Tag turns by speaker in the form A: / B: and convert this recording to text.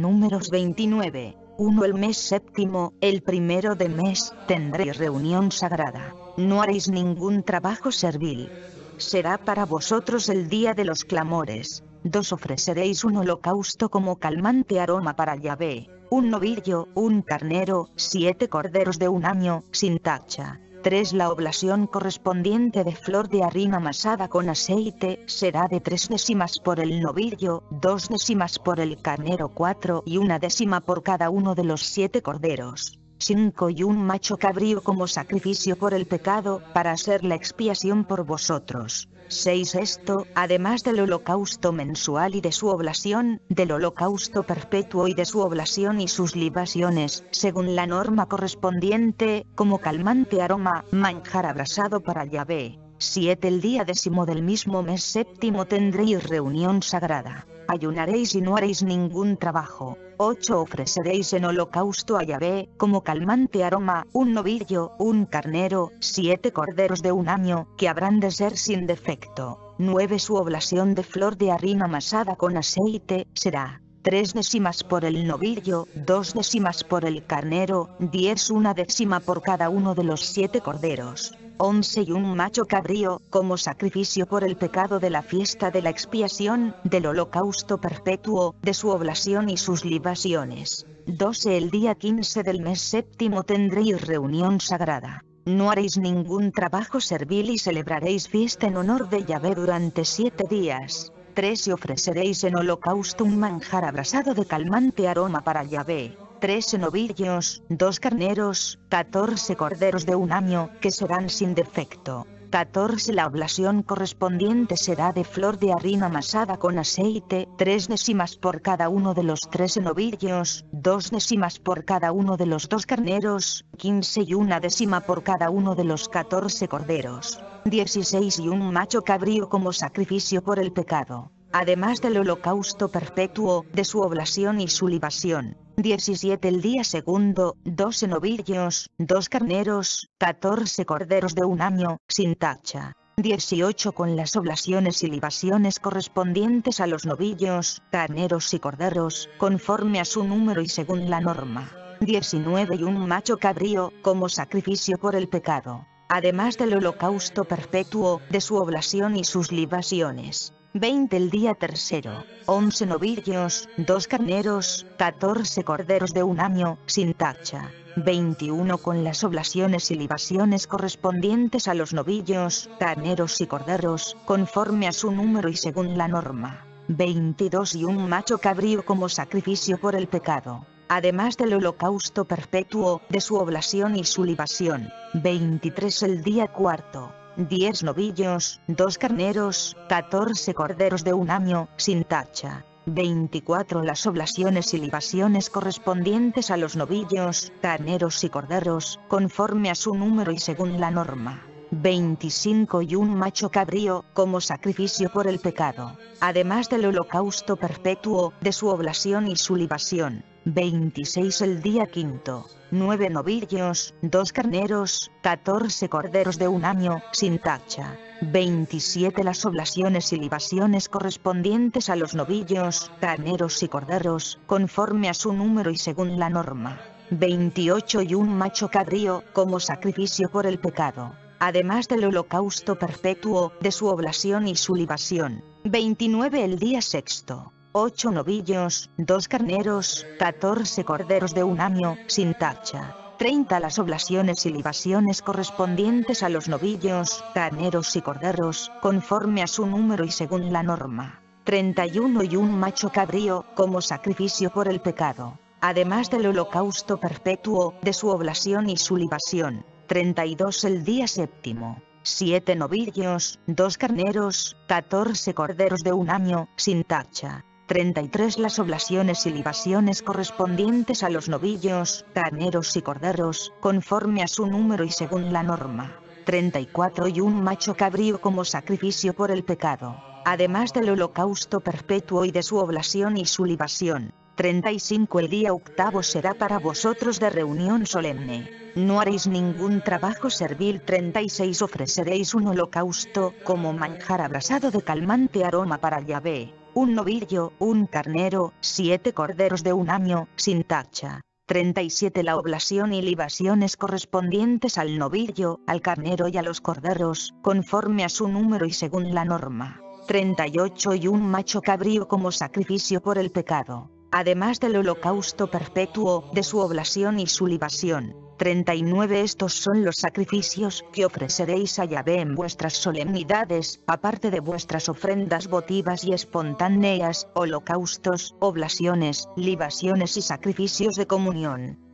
A: Números 29. 1. El mes séptimo, el primero de mes, tendréis reunión sagrada. No haréis ningún trabajo servil. Será para vosotros el día de los clamores. 2. Ofreceréis un holocausto como calmante aroma para Yahvé, un novillo, un carnero, 7 corderos de un año, sin tacha. 3. La oblación correspondiente de flor de harina amasada con aceite, será de 3 décimas por el novillo, 2 décimas por el carnero 4 y 1 décima por cada uno de los 7 corderos. 5. Y un macho cabrío como sacrificio por el pecado, para hacer la expiación por vosotros. 6. Esto, además del holocausto mensual y de su oblación, del holocausto perpetuo y de su oblación y sus libaciones, según la norma correspondiente, como calmante aroma, manjar abrasado para Yahvé. 7. El día 10º del mismo mes séptimo tendréis reunión sagrada. Ayunaréis y no haréis ningún trabajo. 8. Ofreceréis en holocausto a Yahvé, como calmante aroma, un novillo, un carnero, 7 corderos de un año, que habrán de ser sin defecto. 9. Su oblación de flor de harina amasada con aceite, será 3 décimas por el novillo, 2 décimas por el carnero, 10 1 décima por cada uno de los 7 corderos. 11. Y un macho cabrío, como sacrificio por el pecado de la fiesta de la expiación, del holocausto perpetuo, de su oblación y sus libaciones. 12. El día 15 del mes séptimo tendréis reunión sagrada. No haréis ningún trabajo servil y celebraréis fiesta en honor de Yahvé durante 7 días. 3. Y ofreceréis en holocausto un manjar abrasado de calmante aroma para Yahvé. 13 novillos, 2 carneros, 14 corderos de un año, que serán sin defecto. 14. La oblación correspondiente será de flor de harina amasada con aceite, 3 décimas por cada uno de los 13 novillos, 2 décimas por cada uno de los 2 carneros, 15 y 1 décima por cada uno de los 14 corderos. 16. Y un macho cabrío como sacrificio por el pecado, además del holocausto perpetuo, de su oblación y su libación. 17. El día segundo, 12 novillos, 2 carneros, 14 corderos de un año, sin tacha. 18. Con las oblaciones y libaciones correspondientes a los novillos, carneros y corderos, conforme a su número y según la norma. 19. Y un macho cabrío, como sacrificio por el pecado, además del holocausto perpetuo, de su oblación y sus libaciones. 20. El día tercero, 11 novillos, 2 carneros, 14 corderos de un año, sin tacha. 21. Con las oblaciones y libaciones correspondientes a los novillos, carneros y corderos, conforme a su número y según la norma. 22. Y un macho cabrío como sacrificio por el pecado, además del holocausto perpetuo, de su oblación y su libación. 23. El día cuarto, 10 novillos, 2 carneros, 14 corderos de un año, sin tacha. 24. Las oblaciones y libaciones correspondientes a los novillos, carneros y corderos, conforme a su número y según la norma. 25. Y un macho cabrío, como sacrificio por el pecado, además del holocausto perpetuo, de su oblación y su libación. 26. El día quinto, 9 novillos, 2 carneros, 14 corderos de un año, sin tacha. 27. Las oblaciones y libaciones correspondientes a los novillos, carneros y corderos, conforme a su número y según la norma. 28. Y un macho cabrío, como sacrificio por el pecado, además del holocausto perpetuo, de su oblación y su libación. 29. El día sexto, 8 novillos, 2 carneros, 14 corderos de un año, sin tacha. 30. Las oblaciones y libaciones correspondientes a los novillos, carneros y corderos, conforme a su número y según la norma. 31. Y un macho cabrío, como sacrificio por el pecado, además del holocausto perpetuo, de su oblación y su libación. 32. El día séptimo, 7 novillos, 2 carneros, 14 corderos de un año, sin tacha. 33. Las oblaciones y libaciones correspondientes a los novillos, carneros y corderos, conforme a su número y según la norma. 34. Y un macho cabrío como sacrificio por el pecado, además del holocausto perpetuo y de su oblación y su libación. 35. El día octavo será para vosotros de reunión solemne. No haréis ningún trabajo servil. 36. Ofreceréis un holocausto, como manjar abrasado de calmante aroma para Yahvé, un novillo, un carnero, 7 corderos de un año, sin tacha. 37 la oblación y libaciones correspondientes al novillo, al carnero y a los corderos, conforme a su número y según la norma. 38 y un macho cabrío como sacrificio por el pecado, además del holocausto perpetuo, de su oblación y su libación. 39 Estos son los sacrificios que ofreceréis a Yahvé en vuestras solemnidades, aparte de vuestras ofrendas votivas y espontáneas, holocaustos, oblaciones, libaciones y sacrificios de comunión.